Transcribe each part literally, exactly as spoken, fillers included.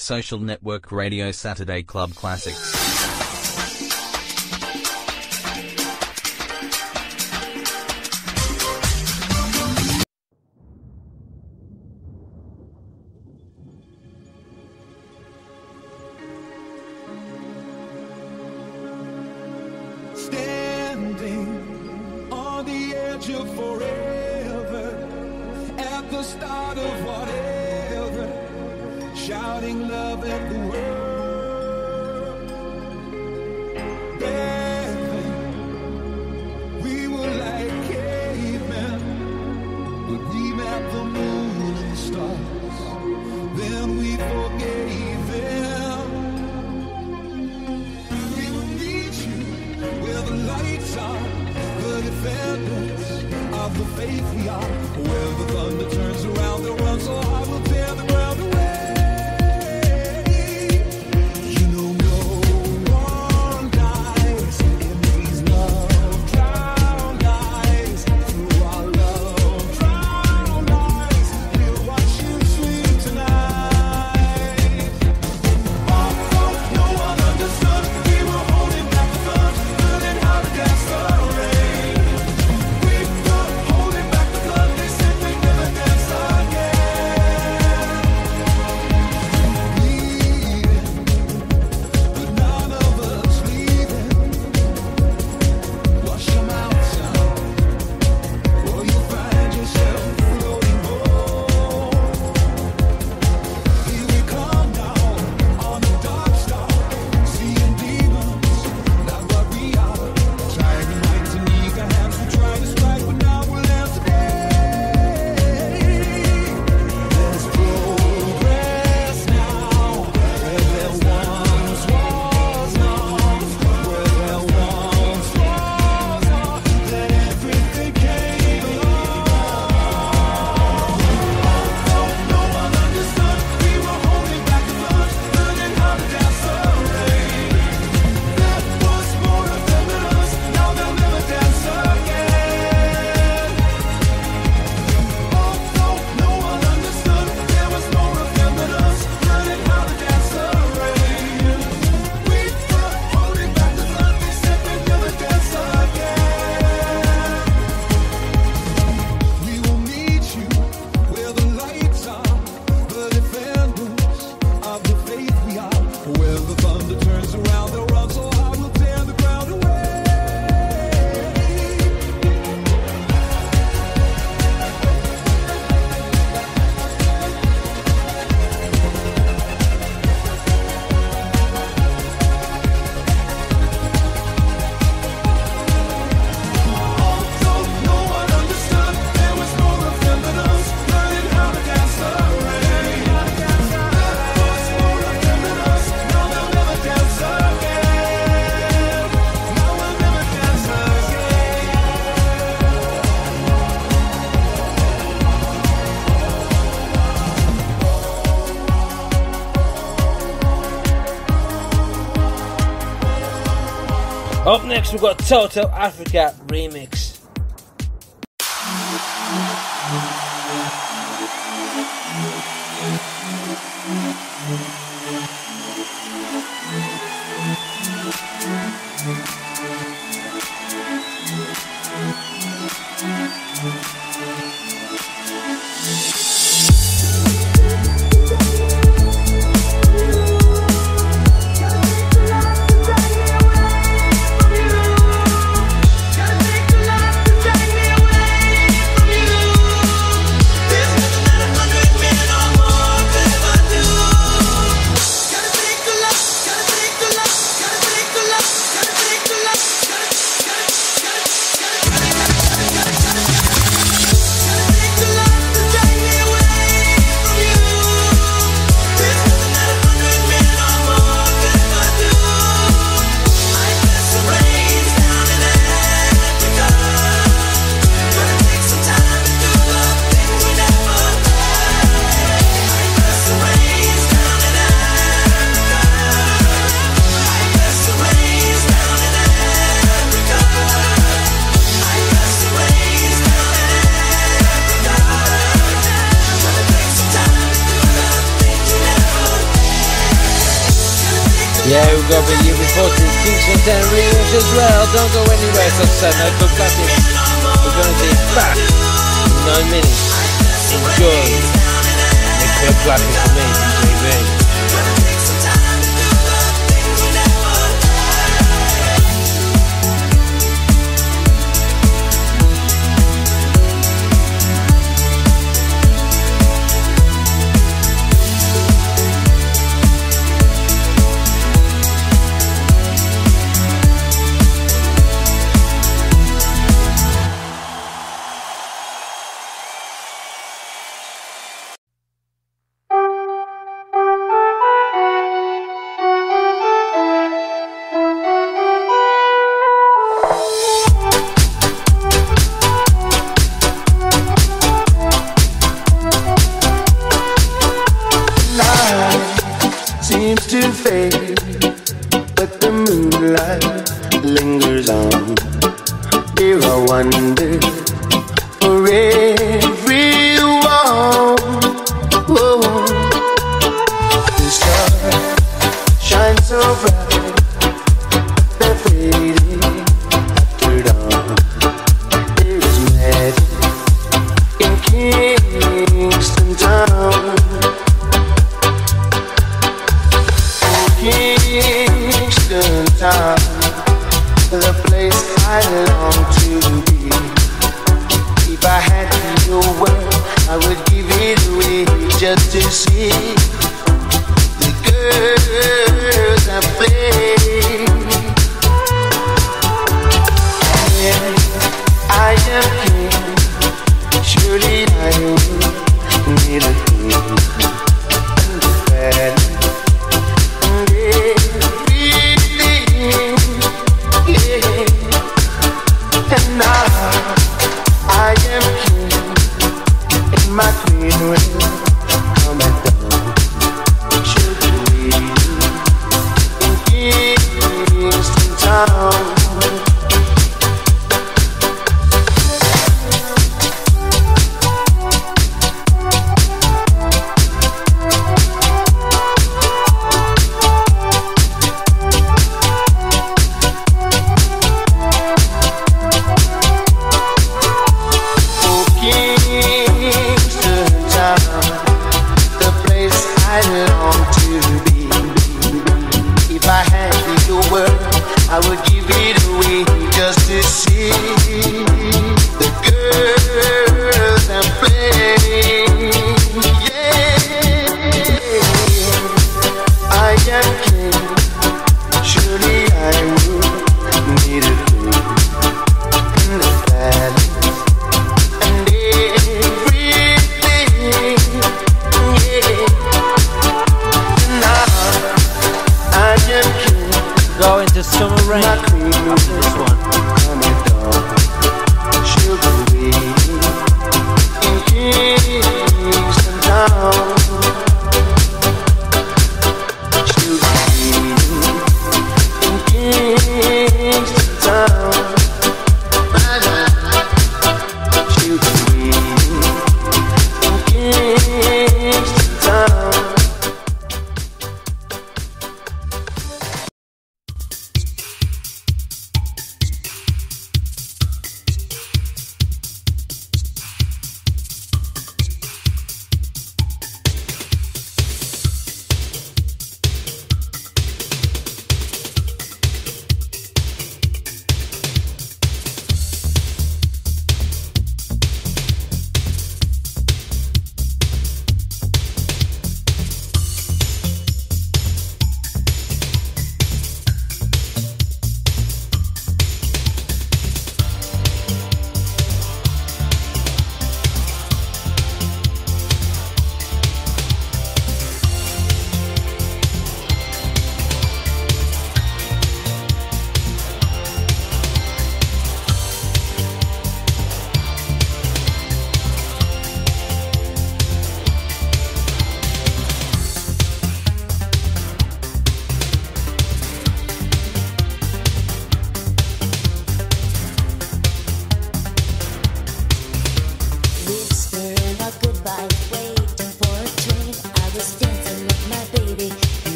Social Network Radio Saturday Club Classics. Standing on the edge of forever, at the start of whatever, shouting love at the world. Back then, we were like cavemen, but we mapped the moon and the stars, then we forgave them. We will meet you where the lights are, the defenders of the faith we are, where the thunder turns around and runs so hard we'll tear the ground away. You know no one dies in these love drowned eyes. Through our love drowned eyes, we'll watch you sleep tonight. Although no one understood, we were holding back the flood, learning how to dance the rain. We were holding back the flood, they said we'd never dance again. Leaving, but none of us leaving. Wash your mouth out, or you'll find yourself floating home. Here we come down on the dark star, seeing demons, not what we are. Trying to light to eager hands, we try to strike, but now we'll have to There's progress now, where there once was none, where there once was none, then everything came along. Although no one understood, we were holding back the flood, learning how to dance the rain. That was more of them than us, now they'll never dance again. Although no one understood, there was more of them than us, learning how to dance the rain. We were holding back the flood, they said we'd never dance again. We will meet you where the lights are, the defenders of the faith we are, where the thunder turns around, they'll run so hard we'll tear the ground away. Although no one understood, there was more of them than us, learning how to dance the rain. That was more of them than us, now they'll never dance again. Now we'll never dance again. Up next, we've got Toto Africa Remix. Gotta take a Yeah, we've got the U B forty Kingston ten remix as well. Don't go anywhere, it's a Sunday Club Classics. We're going to be back in nine minutes. Enjoy the Club Classics for me, D J B.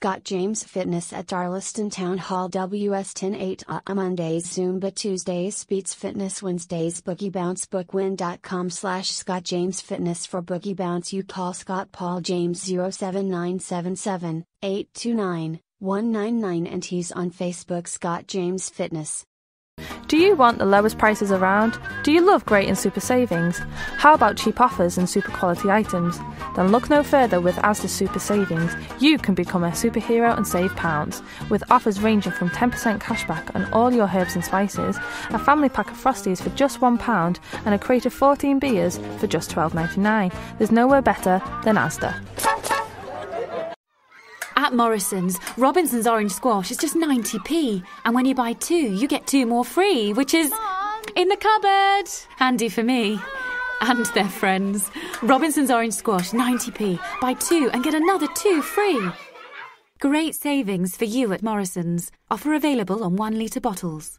Scott James Fitness at Darlaston Town Hall W S ten eight A Mondays Zumba Tuesdays Beats Fitness Wednesdays Boogie Bounce Bookwin.com slash Scott James Fitness for Boogie Bounce. You call Scott Paul James zero seven nine seven seven, eight two nine, one nine nine and he's on Facebook Scott James Fitness. Do you want the lowest prices around? Do you love great and super savings? How about cheap offers and super quality items? Then look no further with Asda Super Savings. You can become a superhero and save pounds. With offers ranging from ten percent cashback on all your herbs and spices, a family pack of Frosties for just one pound and a crate of fourteen beers for just twelve ninety-nine. There's nowhere better than Asda. At Morrison's, Robinson's orange squash is just ninety p, and when you buy two, you get two more free, which is Mom. In the cupboard. Handy for me and their friends. Robinson's orange squash, ninety p. Buy two and get another two free. Great savings for you at Morrison's. Offer available on one litre bottles.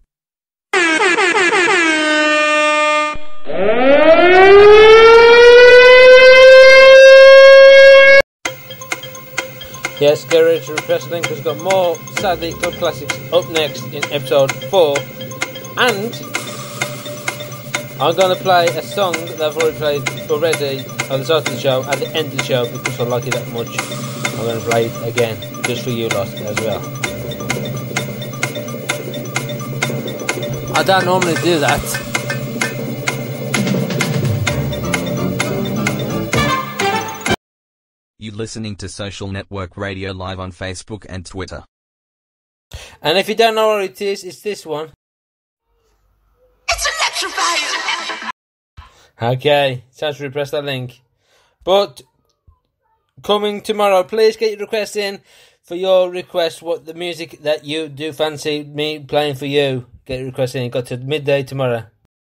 Yes, get ready to request link. Has got more Saturday Club Classics up next in episode four, and I'm going to play a song that I've already played already at the start of the show, at the end of the show, because I like it that much. I'm going to play it again, just for you lot as well. I don't normally do that. You listening to Social Network Radio live on Facebook and Twitter. And if you don't know what it is, it's this one. It's electrifying! Okay, time to repress that link. But coming tomorrow, please get your requests in for your request, what the music that you do fancy me playing for you. Get your requests in. Got to midday tomorrow.